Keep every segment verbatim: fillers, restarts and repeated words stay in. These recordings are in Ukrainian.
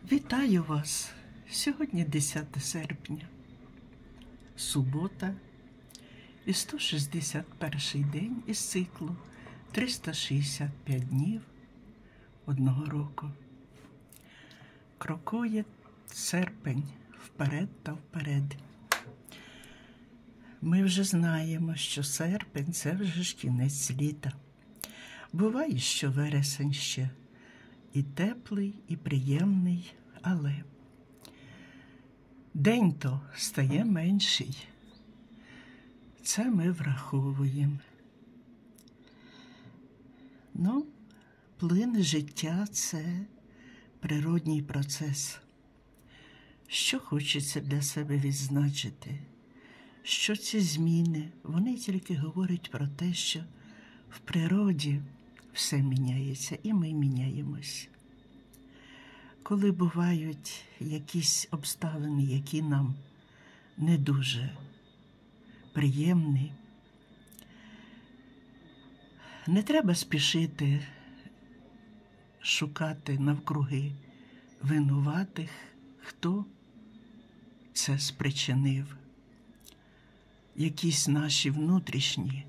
Вітаю вас! Сьогодні десяте серпня, субота і сто шістдесят перший день із циклу триста шістдесят п'ять днів одного року. Крокує серпень вперед та вперед. Ми вже знаємо, що серпень – це вже ж кінець літа. Буває, що вересень ще і теплий, і приємний, але день-то стає менший. Це ми враховуємо. Ну, плин життя – це природній процес. Що хочеться для себе відзначити? Що ці зміни, вони тільки говорять про те, що в природі все міняється, і ми міняємось. Коли бувають якісь обставини, які нам не дуже приємні, не треба спішити шукати навкруги винуватих, хто це спричинив. Якісь наші внутрішні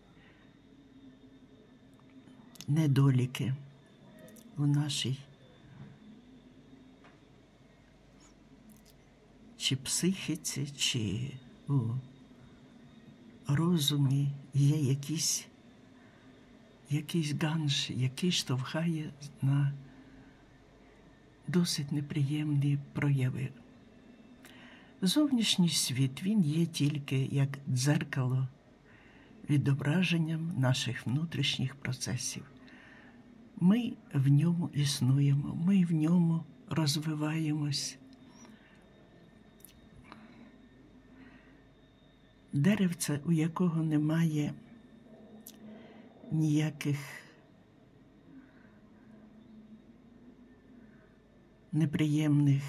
недоліки у нашій чи психіці, чи у розумі є якийсь, якийсь ганж, який штовхає на досить неприємні прояви. Зовнішній світ, він є тільки як дзеркало відображенням наших внутрішніх процесів. Ми в ньому існуємо, ми в ньому розвиваємось. Деревце, у якого немає ніяких неприємних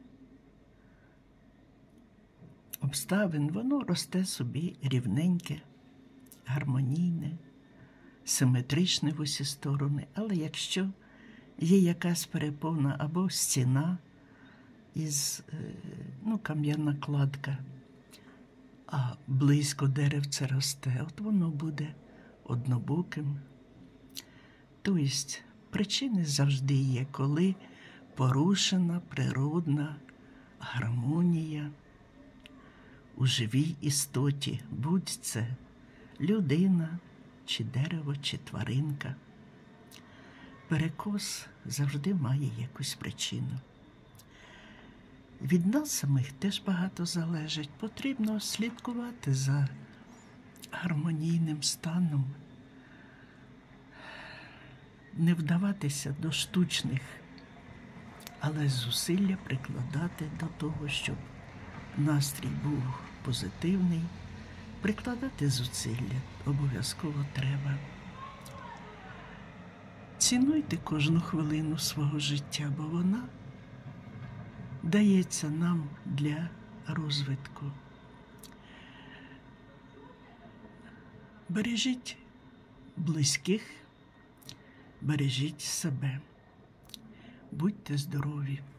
обставин, воно росте собі рівненьке, гармонійне, симетричне в усі сторони. Але якщо є якась перепона або стіна із, ну, кам'яна кладка, а близько деревце росте, от воно буде однобоким. Тобто причини завжди є, коли порушена природна гармонія у живій істоті, будь це людина, чи дерево, чи тваринка. Перекос завжди має якусь причину. Від нас самих теж багато залежить. Потрібно слідкувати за гармонійним станом, не вдаватися до штучних, але зусилля прикладати до того, щоб настрій був позитивний. Прикладати зусилля обов'язково треба. Цінуйте кожну хвилину свого життя, бо вона дається нам для розвитку. Бережіть близьких, бережіть себе. Будьте здорові.